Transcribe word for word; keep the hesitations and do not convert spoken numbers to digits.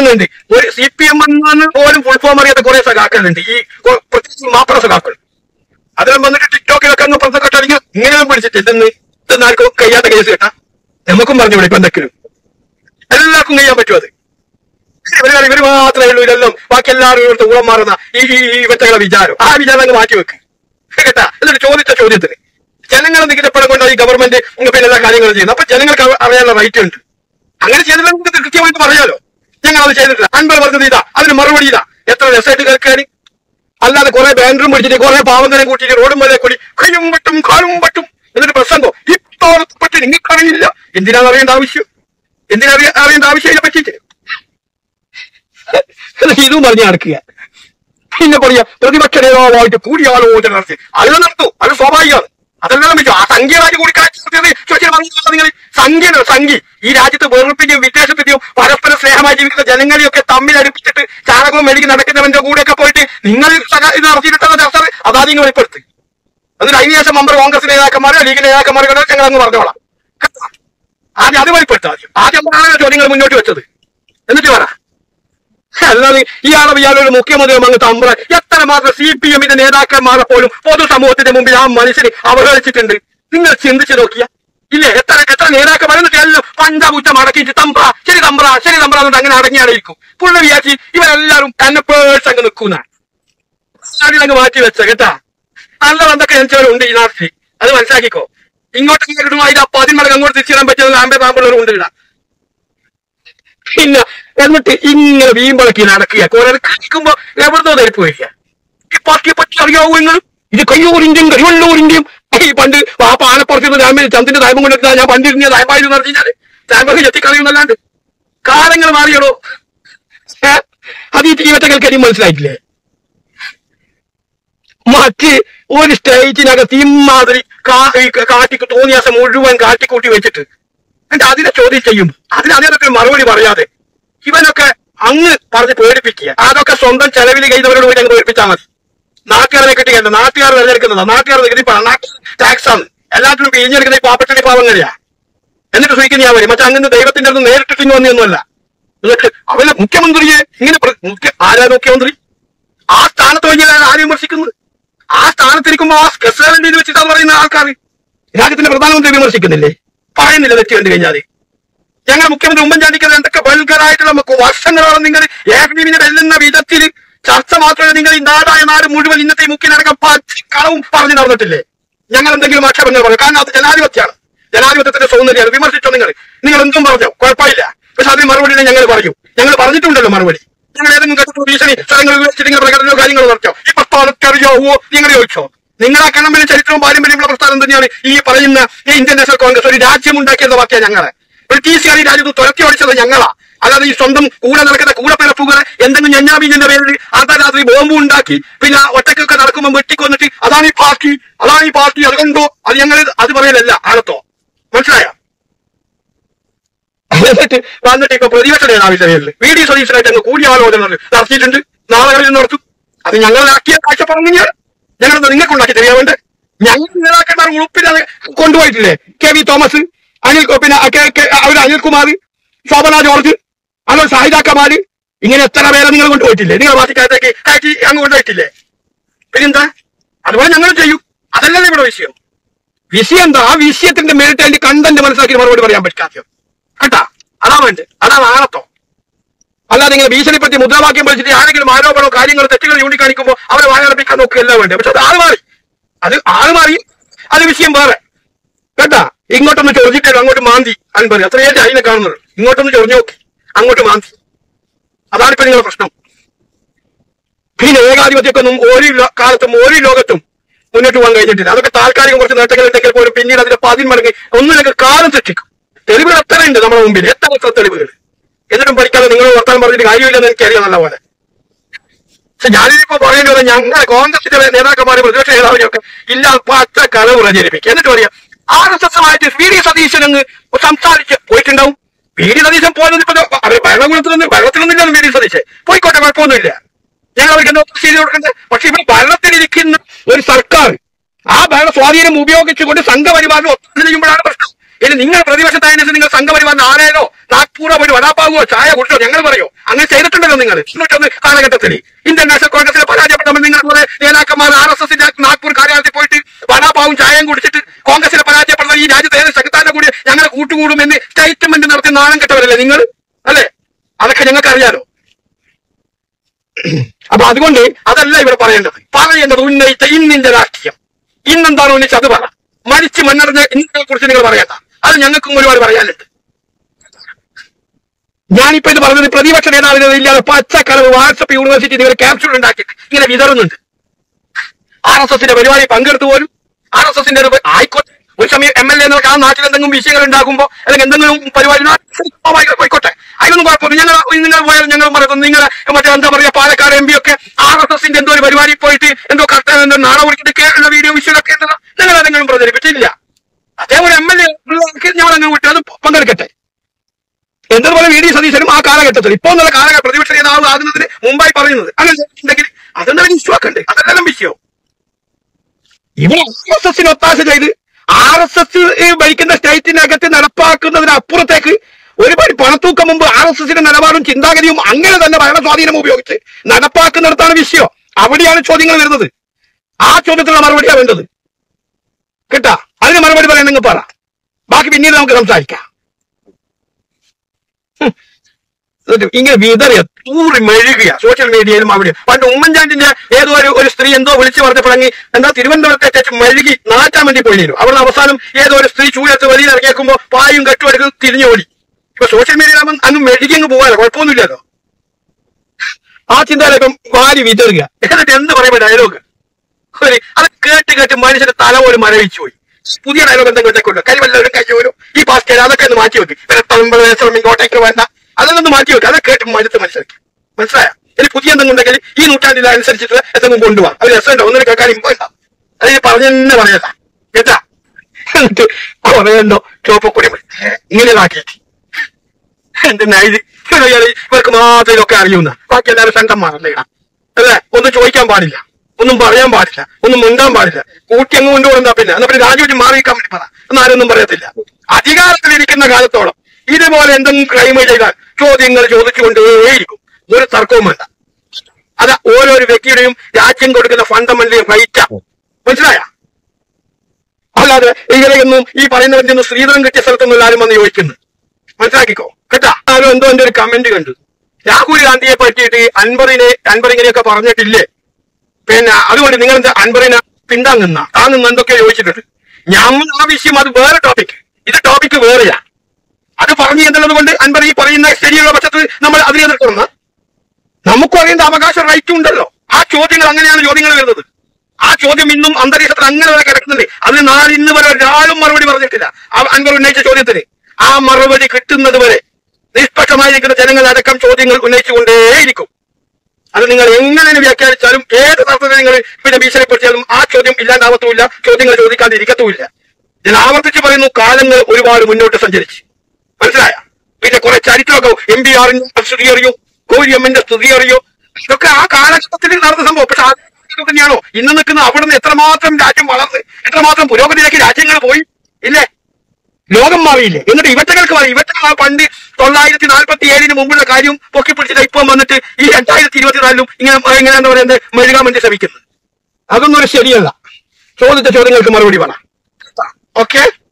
പറയുന്നുണ്ട്. ഒരു C P M എന്ന് പോലും ഫുൾ ഫോം അറിയാത്ത കുറെ സഖാക്കളുണ്ട്, ഈ പ്രത്യേകിച്ച് മാപ്പിള സഖാക്കൾ. അതിലും വന്നിട്ട് ടിക്ടോക്കിലൊക്കെ അങ്ങ് പ്രസംഗിക്കണെങ്കിൽ ഇങ്ങനെ പിടിച്ചിട്ട് ഇതെന്ന് ഇതെന്നാർക്കും കഴിയാത്ത കേസ് കേട്ടാ നമുക്കും പറഞ്ഞൂടെ? ഇപ്പൊ എന്തെങ്കിലും എല്ലാവർക്കും കഴിയാൻ പറ്റും. അത് ഇവര് ഇവര് മാത്രമേ ഉള്ളൂ ഇതെല്ലാം, ബാക്കി എല്ലാവരും ഊളം മാറുന്ന ഈ ഇവറ്റകളെ വിചാരം, ആ വിചാരം അങ്ങ് മാറ്റി വെക്ക് കേട്ടാ. എന്നിട്ട് ചോദിച്ച ചോദ്യത്തിന് ജനങ്ങളെ നികുതിപ്പണം കൊണ്ട് ഈ ഗവൺമെന്റ് പിന്നെ എല്ലാ കാര്യങ്ങളും ചെയ്യുന്നത്. അപ്പൊ ജനങ്ങൾക്ക് അറിയാനുള്ള റൈറ്റ് ഉണ്ട്. അങ്ങനെ ചെയ്തിട്ട് കൃത്യമായിട്ട് പറയാലോ ഞങ്ങൾ അത് ചെയ്തിട്ടില്ല. അൻപത് പറഞ്ഞത് ഇതാ, അതിന് മറുപടി ഇതാ. എത്ര രസമായിട്ട് കേൾക്കാൻ. അല്ലാതെ കുറെ ബാൻഡറും പിടിച്ചിട്ട് കുറെ പാവന്തരം കൂട്ടിയിട്ട് റോഡും വരെ കൂടി കയ്യും പറ്റും കാലും പറ്റും എന്നിട്ട് പ്രസംഗം ഇത്തോളത്തെ പറ്റി നിങ്ങൾക്കറിയില്ല. എന്തിനാണ് അറിയേണ്ട ആവശ്യം? എന്തിനാ അറിയേണ്ട ആവശ്യം ഇതിനെ പറ്റിയിട്ട്? ഇതും പറഞ്ഞു നടക്കുക. പിന്നെ പറയാ പ്രതിപക്ഷ നേതാവായിട്ട് കൂടിയാലോചന നടത്തി. അത് നടത്തും, അത് സ്വാഭാവികമാണ്. അതെല്ലാം വെച്ചു ആ സംഖ്യരാജ് കൂടി നിങ്ങൾ സംഖ്യയോ സംഖ്യ ഈ രാജ്യത്ത് വെറുപ്പിന്റെയും വിദ്വേഷത്തിന്റെയും പരസ്പര സ്നേഹമായി ജീവിക്കുന്ന ജനങ്ങളെയൊക്കെ തമ്മിൽ അടുപ്പിച്ചിട്ട് ചാണകവും മെഴുകി നടക്കുന്നവന്റെ കൂടെയൊക്കെ പോയിട്ട് നിങ്ങൾ ഇത് നടത്തിയിട്ടുള്ള ചർച്ച അതാദ്യം വെളിപ്പെടുത്തി. എന്നിട്ട് അതിനുശേഷം മെമ്പർ കോൺഗ്രസ് നേതാക്കന്മാരോ ലീഗ് നേതാക്കന്മാരോ ഞങ്ങൾ അങ്ങ് പറഞ്ഞോളാം. ആദ്യം അത് വെളിപ്പെടുത്താം. ആദ്യം ആദ്യം ചോദ്യങ്ങൾ മുന്നോട്ട് വെച്ചത്. എന്നിട്ട് പറ. അല്ലാതെ ഇയാളെ ഇയാളൊരു മുഖ്യമന്ത്രിയും അങ്ങ് തമ്പ്ര എത്ര മാത്രം സി പി എമ്മിന്റെ നേതാക്കന്മാരെ പോലും പൊതുസമൂഹത്തിന്റെ മുമ്പിൽ ആ മനുഷ്യനെ അവഹേളിച്ചിട്ടുണ്ട്. നിങ്ങൾ ചിന്തിച്ചു നോക്കിയ ഇല്ലേ? എത്ര എത്ര നേതാക്കന്മാർ എന്നിട്ട് എല്ലാം പഞ്ചാബുച്ച മടക്കിയിട്ട് തമ്പ്ര ശരി തമ്പ്ര ശരി തമ്പ്ര എന്നിട്ട് അങ്ങനെ അടങ്ങിയായിരിക്കും. പുള്ളി വിചാരിച്ച് ഇവരെല്ലാരും എന്നെ പേഴ്സ് അങ്ങ് നിൽക്കുന്ന അങ്ങ് മാറ്റി വെച്ച കേട്ടാ. നല്ല എന്തൊക്കെ ജനിച്ചവരുണ്ട് ഈ നാട്ടിൽ, അത് മനസ്സിലാക്കിക്കോ. ഇങ്ങോട്ട് കിട്ടുമ്പോൾ അതിന്റെ പതിന്മടക്ക് അങ്ങോട്ട് തിരിച്ചിടാൻ പറ്റുന്ന ആമ്പേ പാമ്പുള്ളവരും ഉണ്ട്. പിന്നെ എന്നിട്ട് ഇങ്ങനെ വീമ്പളക്കി നടക്കുക. കുറെ കഴിക്കുമ്പോ എവിടുന്നോ ധരിപ്പ് വരിക. ഈ പാർട്ടിയെ പറ്റി അറിയാവൂ നിങ്ങൾ? ഇത് കയ്യൂരിന്റെയും കരിവള്ളൂരിന്റെയും ഈ പണ്ട് ആ പാലപ്പുറത്ത് ഞാൻ ചന്തിന്റെ ദൈവം കൊണ്ടെടുത്താ ഞാൻ പണ്ടിരുന്ന ദയമായിരുന്നു നടത്തിച്ചാല് ദൈവം ചെത്തിക്കളയുന്നല്ലാണ്ട് കാലങ്ങൾ മാറിയടോ. അത് ഈ തീവറ്റകൾക്ക് ഇനി മനസ്സിലായിട്ടില്ലേ? മറ്റ് ഒരു സ്റ്റേജിനകത്ത് ഇമാതിരി കാട്ടിക്ക് തോന്നിയാസം മുഴുവൻ കാട്ടിക്കൂട്ടി വെച്ചിട്ട് എന്നിട്ട് അതിനെ ചോദ്യം ചെയ്യും. അതിന് അതിനൊക്കെ മറുപടി പറയാതെ ഇവനൊക്കെ അങ്ങ് പറഞ്ഞ് പേടിപ്പിക്കുക. അതൊക്കെ സ്വന്തം ചെലവിൽ ചെയ്തവരോട് പോയി അങ്ങ് പേടിപ്പിച്ചാൽ മതി. നാട്ടുകാരെ കിട്ടിയല്ല, നാട്ടുകാർ തിരഞ്ഞെടുക്കുന്നതാ, നാട്ടുകാർ നികുതി ടാക്സ് ആണ്. എല്ലാത്തിനും പിഴിഞ്ഞെടുക്കുന്ന ഈ പാപ്പച്ചടി പാവങ്ങനെയാ. എന്നിട്ട് സൂചിക്കുന്ന ഞാൻ വരും. മറ്റേ അങ്ങനെ ദൈവത്തിന്റെ അടുത്ത് നേരിട്ട് തിന്നുവന്നൊന്നുമല്ല. എന്നിട്ട് അവനെ മുഖ്യമന്ത്രിയെ ഇങ്ങനെ മുഖ്യ ആരാ മുഖ്യമന്ത്രി? ആ സ്ഥാനത്ത് കഴിഞ്ഞാൽ ആരും വിമർശിക്കുന്നത്. ആ സ്ഥാനത്തിരിക്കുമ്പോ ആ കസേരയിൽ വെച്ചിട്ടാന്ന് പറയുന്ന ആൾക്കാർ രാജ്യത്തിന്റെ പ്രധാനമന്ത്രി വിമർശിക്കുന്നില്ലേ? പറയുന്നില്ല തെറ്റ് കണ്ടു കഴിഞ്ഞാൽ. ഞങ്ങൾ മുഖ്യമന്ത്രി ഉമ്മൻചാണ്ടിക്ക് എന്തൊക്കെ വൽഗറായിട്ടുള്ള വർഷങ്ങളോളം നിങ്ങൾ ഏകീവിനെ വെല്ലുന്ന വിധത്തിൽ ചർച്ച മാത്രമേ നിങ്ങൾ ഈ നാടായ നാട് മുഴുവൻ ഇന്നത്തെ മുഖ്യനടക്കം കളവും പറഞ്ഞു നടന്നിട്ടില്ലേ? ഞങ്ങൾ എന്തെങ്കിലും ആക്ഷേപങ്ങൾ പറയും. കാരണം അത് ജനാധിപത്യമാണ്, ജനാധിപത്യത്തിന്റെ സൗന്ദര്യമാണ്. വിമർശിച്ചോ നിങ്ങൾ, നിങ്ങൾ എന്തും പറഞ്ഞോ കുഴപ്പമില്ല. പക്ഷെ അതിന് മറുപടി ഞങ്ങൾ പറയും. ഞങ്ങൾ പറഞ്ഞിട്ടുണ്ടല്ലോ മറുപടി. നിങ്ങൾ ഏതെങ്കിലും ഘട്ടത്തിൽ ഭീഷണി സ്ഥലങ്ങളിൽ വെച്ചിട്ട് നിങ്ങൾ പ്രകടനോ കാര്യങ്ങളോ നടത്തോ? ഈ പ്രസ്ഥാനത്തെ അറിയാവോ നിങ്ങൾ ചോദിച്ചോ? നിങ്ങളെ കണ്ണമ്പിന് ചരിത്രവും പാരമ്പര്യമുള്ള പ്രസ്ഥാനം തന്നെയാണ് ഈ പറയുന്ന ഈ ഇന്ത്യൻ നാഷണൽ കോൺഗ്രസ്. ഒരു രാജ്യം ഉണ്ടാക്കിയത് വാക്കിയ ഞങ്ങളെ ബ്രിട്ടീഷുകാർ ഈ രാജ്യത്ത് തുരത്തി ഓടിച്ചത് ഞങ്ങളാ. അല്ലാതെ ഈ സ്വന്തം കൂടെ നടക്കുന്ന കൂടപ്പിറപ്പുകളെ എന്തെങ്കിലും ഞഞ്ഞാബീഞ്ഞിന്റെ പേരിൽ അർദ്ധരാത്രി ബോംബ് ഉണ്ടാക്കി പിന്നെ ഒറ്റക്കൊക്കെ നടക്കുമ്പോൾ വെട്ടിക്കൊന്നിട്ട് അതാണ് ഈ പാർട്ടി അതാണ് ഈ പാർട്ടി അതുകൊണ്ടോ അത് ഞങ്ങൾ അത് പറയലല്ല ആളത്തോ. മനസ്സിലായോ? എന്നിട്ട് വന്നിട്ട് ഇപ്പൊ പ്രതിപക്ഷ നേതാവിന്റെ പേരിൽ വി ഡി സതീശനായിട്ട് അങ്ങ് കൂടിയാലോചന നടത്തിയിട്ടുണ്ട്. നാളുകളിൽ നടത്തും. അത് ഞങ്ങളാക്കിയ കാഴ്ചപ്പാട് തന്നെയാണ്. ഞങ്ങളത് നിങ്ങൾക്കുണ്ടാക്കി തരിക വേണ്ടേ? ഞങ്ങൾ നേതാക്കന്മാർ ഉളുപ്പില്ലാതെ കൊണ്ടുപോയിട്ടില്ലേ? കെ വി തോമസ്, അനിൽ പിന്നെ അവര് അനിൽകുമാർ, ശോഭന ജോർജ്, അതുപോലെ സാഹിദാക്കമാര്, ഇങ്ങനെ എത്ര പേരെ നിങ്ങൾ കൊണ്ടുപോയിട്ടില്ലേ? നിങ്ങൾ പാർട്ടിക്കകത്തേക്ക് കയറ്റി അങ്ങ് കൊണ്ടുപോയിട്ടില്ലേ? പിന്നെന്താ? അതുപോലെ ഞങ്ങൾ ചെയ്യും. അതല്ലല്ലോ ഇവിടെ വിഷയം. വിഷയം എന്താ? ആ വിഷയത്തിന്റെ മേലിട്ട് അതിന്റെ കണ്ടന്റ് മനസ്സിലാക്കി മറുപടി പറയാൻ പറ്റാത്ത കേട്ടാ. അതാ വേണ്ട, അതാണ് ആണത്തോ. അല്ലാതെ ഇങ്ങനെ ഭീഷണിപ്പെടുത്തി മുദ്രാവാക്യം പഠിച്ചിട്ട് ആരെങ്കിലും ആരോപണോ കാര്യങ്ങളോ തെറ്റുകൾ ചൂണ്ടിക്കാണിക്കുമ്പോൾ അവരെ വായടപ്പിക്കാൻ നോക്കുകയല്ല വേണ്ടത്. പക്ഷെ അത് ആള് മാറി, അത് ആള് മാറി, അത് വിഷയം വേറെ കേട്ടാ. ഇങ്ങോട്ടൊന്ന് ചൊറിഞ്ഞിട്ട് അങ്ങോട്ട് മാന്തി അൻപത് അത്രയേ അതിനെ കാണുന്നത്. ഇങ്ങോട്ടൊന്ന് ചൊറിഞ്ഞു നോക്കി അങ്ങോട്ട് മാന്തി. അതാണിപ്പോ നിങ്ങളുടെ പ്രശ്നം. പിന്നെ ഏകാധിപത്യമൊക്കെ ഒന്നും ഓരോ കാലത്തും ഓരോ ലോകത്തും മുന്നോട്ട് പോകാൻ കഴിഞ്ഞിട്ടില്ല. അതൊക്കെ താൽക്കാലികം കുറച്ച് നേട്ടങ്ങൾ ഉണ്ടെങ്കിൽ പോലും പിന്നീട് അതിന്റെ പതിന്മടങ്ങ് ഒന്നിനൊക്കെ കാലം സൃഷ്ടിക്കും. തെളിവുകൾ എത്ര ഉണ്ട് നമ്മുടെ മുമ്പിൽ, എത്ര എത്ര തെളിവുകൾ. എന്നിട്ടും പഠിക്കാതെ നിങ്ങൾ വർത്താനം പറഞ്ഞിട്ട് കാര്യമില്ലെന്ന് എനിക്കറിയാം നല്ല പോലെ. പക്ഷെ ഞാനിപ്പോ പറയേണ്ടി വന്നത് ഞങ്ങളെ കോൺഗ്രസിന്റെ നേതാക്കന്മാരെ പ്രതിപക്ഷ നേതാവിനെയൊക്കെ ഇല്ല പച്ച കളവ് പ്രചരിപ്പിക്കും. എന്നിട്ട് പറയാം ആർ എസ് എസുമായിട്ട് വി ഡി സതീശൻ അങ്ങ് സംസാരിച്ച് പോയിട്ടുണ്ടാവും. വി ഡി സതീശൻ പോകുന്നത് ഇപ്പൊ ഭരണകൂടത്തിലൊന്നും ഭരണത്തിലൊന്നുമില്ല. വി ഡി സതീശൻ പോയിക്കോട്ടെ, കുഴപ്പമൊന്നുമില്ല. ഞങ്ങൾ അവർക്ക് എന്താ ചെയ്ത് കൊടുക്കുന്നത്? പക്ഷെ ഇവിടെ ഭരണത്തിലിരിക്കുന്ന ഒരു സർക്കാർ ആ ഭരണ സ്വാധീനം ഉപയോഗിച്ചുകൊണ്ട് സംഘപരിവാറിന് ഒത്തുതീരുമ്പോഴാണ് പ്രശ്നം. ഇനി നിങ്ങൾ പ്രതിപക്ഷത്തായതിനു നിങ്ങൾ സംഘപരിവാറിന് ആരേലോ നാഗ്പൂറോ ഒരു വടാപ്പാവോ ചായ കുടിച്ചോ ഞങ്ങൾ പറയോ അങ്ങനെ ചെയ്തിട്ടുണ്ടല്ലോ നിങ്ങൾ തൊണ്ണൂറ്റൊന്ന് കാലഘട്ടത്തിൽ ഇന്ത്യൻ നാഷണൽ കോൺഗ്രസിനെ പരാജയപ്പെട്ടപ്പോൾ നിങ്ങൾ കുറെ നേതാക്കന്മാർ ആർ എസ് എസിന്റെ നാഗ്പൂർ കാര്യാലയത്തിൽ പോയിട്ട് വടാപ്പാവും ചായയും കുടിച്ചിട്ട് കോൺഗ്രസിനെ പരാജയപ്പെടുന്ന ഈ രാജ്യത്തെ ഏത് ശക്താന്റെ കൂടി ഞങ്ങൾ കൂട്ടുകൂടുമെന്ന് സ്റ്റേറ്റ്മെന്റ് നടത്തി നാണം കെട്ടവരല്ലേ നിങ്ങൾ അല്ലെ? അതൊക്കെ ഞങ്ങൾക്ക് അറിയാലോ. അപ്പൊ അതുകൊണ്ട് അതല്ല ഇവിടെ പറയേണ്ടത്. പറയേണ്ടത് ഉന്നയിച്ച ഇന്നിന്റെ രാഷ്ട്രീയം ഇന്നെന്താണ് ഉന്നയിച്ചത് അത് പറ. മരിച്ച് മണ്ണടഞ്ഞ ഇന്നത്തെ കുറിച്ച് നിങ്ങൾ പറയണ്ട. അത് ഞങ്ങൾക്കും ഒരുപാട് പറയാനുണ്ട്. ഞാനിപ്പോ ഇത് പറഞ്ഞത് പ്രതിപക്ഷ നേതാവിനെ ഇല്ലാതെ പച്ചക്കളവ് വാട്സപ്പ് യൂണിവേഴ്സിറ്റി നിങ്ങൾ ക്യാപ്സ്യൂൾ ഉണ്ടാക്കിയിട്ട് ഇങ്ങനെ വിതറുന്നുണ്ട്. ആർ എസ് എസിന്റെ പരിപാടി പങ്കെടുത്തു പോലും ആർ എസ് എസിന്റെ ആയിക്കോട്ടെ ഒരു സമയം എം എൽ എ എന്നൊക്കെ ആ നാട്ടിൽ എന്തെങ്കിലും വിഷയങ്ങൾ ഉണ്ടാകുമ്പോ അല്ലെങ്കിൽ എന്തെങ്കിലും പരിപാടി പോയിക്കോട്ടെ, അതിനൊന്നും കുഴപ്പമില്ല. ഞങ്ങൾ നിങ്ങൾ പോയാലും ഞങ്ങൾ പറയുന്നത് നിങ്ങളെ മറ്റേ എന്താ പറയാ പാലക്കാട് എം പി ഒക്കെ ആർ എസ് എസിന്റെ എന്തോ ഒരു പരിപാടി പോയിട്ട് എന്തോ കറക്റ്റ് എന്തോ നാളെ കുറിച്ചിട്ട് വീഡിയോ വിഷയമൊക്കെ ഉണ്ടല്ലോ നിങ്ങൾ അതെങ്കിലും പ്രചരിപ്പിച്ചില്ല. അതേപോലെ എം എൽ എ ഞങ്ങൾ അങ്ങനെ വിട്ട് അത് പങ്കെടുക്കട്ടെ. എന്നതുപോലെ വി ഡി സതീശനും ആ കാലഘട്ടത്തിൽ ഇപ്പോൾ എന്നുള്ള കാലഘട്ടം പ്രതിപക്ഷ നേതാവ് ആകുന്നതിന് മുമ്പായി പറയുന്നത് അങ്ങനെ ഉണ്ടെങ്കിൽ അതെന്താ വിശ്വാസമുണ്ട്. അതെല്ലാം വിഷയം ഇവിടെ ആർ എസ് എസിന് ഒത്താശ ചെയ്ത് ആർ എസ് എസ് ഭരിക്കുന്ന സ്റ്റേറ്റിനകത്ത് നടപ്പാക്കുന്നതിന് അപ്പുറത്തേക്ക് ഒരുപാട് പണത്തൂക്കം മുമ്പ് ആർ എസ് എസിന്റെ നിലപാടും ചിന്താഗതിയും അങ്ങനെ തന്നെ ഭരണ സ്വാധീനം ഉപയോഗിച്ച് നടപ്പാക്കുന്നിടത്താണ് വിഷയം. അവിടെയാണ് ചോദ്യങ്ങൾ വരുന്നത്. ആ ചോദ്യത്തിനുള്ള മറുപടിയാണ് വേണ്ടത് കേട്ടാ. അതിന് മറുപടി പറയാൻ നിങ്ങൾ പറ, ബാക്കി പിന്നീട് നമുക്ക് സംസാരിക്കാം. ഇങ്ങനെ വിതറിയ തൂറി മെഴുകിയ സോഷ്യൽ മീഡിയയിലും അവിടെ പണ്ട് ഉമ്മൻചാണ്ടിന്റെ ഏതോ ഒരു ഒരു സ്ത്രീ എന്തോ വിളിച്ചു പറഞ്ഞപ്പോഴെങ്കിൽ എന്താ തിരുവനന്തപുരത്തെ മെഴുകി നാറ്റാൻ വേണ്ടി പോയിരുന്നു. അവിടെ അവസാനം ഏതോ ഒരു സ്ത്രീ ചൂഴത്ത് വെളിയിൽ ഇറങ്ങിയേക്കുമ്പോ പായും കെട്ടുമെടുക്കും തിരിഞ്ഞു ഓടി. ഇപ്പൊ സോഷ്യൽ മീഡിയയിലാകുമ്പോൾ അങ്ങ് മെഴുകി അങ്ങ് പോകാനോ കുഴപ്പമൊന്നുമില്ലല്ലോ. ആ ചിന്തയിലെ ഇപ്പം വാരി വിതറുക. എന്നിട്ട് എന്ത് പറയുമ്പോ ഡയലോഗ് അത് കേട്ട് കേട്ട് മനുഷ്യന്റെ തല പോലും മരവിച്ചു പോയി. പുതിയ ഡയലോഗ് എന്തെങ്കിലും കൊണ്ടോ കരിവല്ലവരും കയ്യോരും ഈ പാസ്റ്റ് അതൊക്കെ ഒന്ന് മാറ്റി വെക്കും. ഇവരെ ഇങ്ങോട്ടേക്ക് വേണ്ട അതൊന്നും മാറ്റി വെക്കുക. അതൊക്കെ കേട്ട് മനുഷ്യത്ത് മനസ്സിലാക്കി മനസ്സിലായ. ഇനി പുതിയ എന്തെങ്കിലും ഉണ്ടെങ്കിൽ ഈ നൂറ്റാണ്ടിൽ അനുസരിച്ചിട്ട് എന്തെങ്കിലും കൊണ്ടുപോകാം. അത് രസമുണ്ടോ ഒന്നിനെ കേൾക്കാൻ ഇമ്പോ ഉണ്ടാവും. അത് പറഞ്ഞു തന്നെ പറയല്ല കേട്ടാ. എന്നിട്ട് കുറേണ്ടോ ചോപ്പക്കൂടി ഇങ്ങനെ ഇതാക്കിയിട്ട് എന്തെന്നാ ഇത് ഇവർക്ക് മാത്രം ഇതൊക്കെ അറിയുന്ന ബാക്കി എല്ലാവരും സംഘന്മാരല്ലേ അല്ലേ? ഒന്നും ചോദിക്കാൻ പാടില്ല, ഒന്നും പറയാൻ പാടില്ല, ഒന്നും മിണ്ടാൻ പാടില്ല. കൂട്ടി അങ്ങ് കൊണ്ടുപോകുന്ന പിന്നെ എന്നാ പിന്നെ രാജുവിന് മാറിയിക്കാൻ വേണ്ടി പറ എന്നാരൊന്നും പറയത്തില്ല. അധികാരത്തിലിരിക്കുന്ന കാലത്തോളം ഇതുപോലെ എന്തെങ്കിലും ക്രൈം ചെയ്താൽ ചോദ്യങ്ങൾ ചോദിച്ചുകൊണ്ടേയിരിക്കും. ഒരു തർക്കവും വേണ്ട. അത് ഓരോരോ വ്യക്തിയുടെയും രാജ്യം കൊടുക്കുന്ന ഫണ്ടമെന്റൽ റൈറ്റാ. മനസ്സിലായ? അല്ലാതെ ഇങ്ങനെയൊന്നും ഈ പറയുന്നവന്റെ സ്ത്രീധനം കിട്ടിയ സ്ഥലത്തൊന്നും ആരും വന്ന് ചോദിക്കുന്നു. മനസ്സിലാക്കിക്കോ കേട്ടാ. ആരും എന്തോ എന്റെ ഒരു കമന്റ് കണ്ടു, രാഹുൽ ഗാന്ധിയെ പറ്റിയിട്ട് അൻവറിനെ അൻവർ ഇങ്ങനെയൊക്കെ പറഞ്ഞിട്ടില്ലേ, പിന്നെ അതുകൊണ്ട് നിങ്ങൾ എന്താ അൻവറിനെ പിന്താങ്ങുന്ന താങ്ങുന്ന എന്തൊക്കെയോ ചോദിച്ചിട്ടുണ്ട്. ഞങ്ങൾ ആ വിഷയം അത് വേറെ ടോപ്പിക്, ഇത് ടോപ്പിക് വേറെയാ. അത് പറഞ്ഞു എന്നുള്ളത് കൊണ്ട് അൻവർ ഈ പറയുന്ന ശരിയുള്ള പക്ഷത്ത് നമ്മൾ അതിനെ നിർത്തുന്ന നമുക്കും അറിയേണ്ട അവകാശ റൈറ്റും ഉണ്ടല്ലോ. ആ ചോദ്യങ്ങൾ അങ്ങനെയാണ് ചോദ്യങ്ങൾ വരുന്നത്. ആ ചോദ്യം ഇന്നും അന്തരീക്ഷത്തിൽ അങ്ങനെ വരെ കിടക്കുന്നുണ്ട്. അതിന് നാളെ ഇന്ന് വരെ ഒരാളും മറുപടി പറഞ്ഞിട്ടില്ല അൻവർ ഉന്നയിച്ച ചോദ്യത്തിന്. ആ മറുപടി കിട്ടുന്നത് വരെ നിഷ്പക്ഷമായിരിക്കുന്ന ജനങ്ങളടക്കം ചോദ്യങ്ങൾ ഉന്നയിച്ചുകൊണ്ടേയിരിക്കും. അത് നിങ്ങൾ എങ്ങനെ വ്യാഖ്യാനിച്ചാലും ഏത് തരത്തിൽ നിങ്ങൾ പിന്നെ ഭീഷണിപ്പെടുത്തിയാലും ആ ചോദ്യം ഇല്ലാണ്ടാവത്തുമില്ല, ചോദ്യങ്ങൾ ചോദിക്കാതിരിക്കത്തുമില്ല. ഞാൻ ആവർത്തിച്ച് പറയുന്നു, കാലങ്ങൾ ഒരുപാട് മുന്നോട്ട് സഞ്ചരിച്ച് മനസ്സിലായ. പിന്നെ കുറെ ചരിത്രമൊക്കെ എം ബി ആറിന്റെ സ്ഥിതി അറിയോ, കോഴിയമ്മന്റെ സ്ഥിതി അറിയോ, ഇതൊക്കെ ആ കാലഘട്ടത്തിൽ നടന്ന സംഭവം. പക്ഷെ അത് തന്നെയാണോ ഇന്ന് നിൽക്കുന്ന അവിടെ നിന്ന് എത്രമാത്രം രാജ്യം വളർന്ന് എത്രമാത്രം പുരോഗതിയിലേക്ക് രാജ്യങ്ങൾ പോയി ഇല്ലേ? ലോകം മാറിയില്ലേ? എന്നിട്ട് ഇവറ്റകൾക്ക് മാറി. ഇവറ്റകൾ പണ്ട് തൊള്ളായിരത്തി നാൽപ്പത്തി ഏഴിന് മുമ്പുള്ള കാര്യം പൊക്കി പിടിച്ചിട്ട് ഇപ്പം വന്നിട്ട് ഈ രണ്ടായിരത്തി ഇരുപത്തിനാലിലും ഇങ്ങനെ ഇങ്ങനെ എന്താ പറയുന്നത് മെഴുകാൻ വേണ്ടി ശ്രമിക്കുന്നത്. അതൊന്നും ഒരു ശരിയല്ല. ചോദിച്ച ചോദ്യങ്ങൾക്ക് മറുപടി പറ. ഓക്കെ.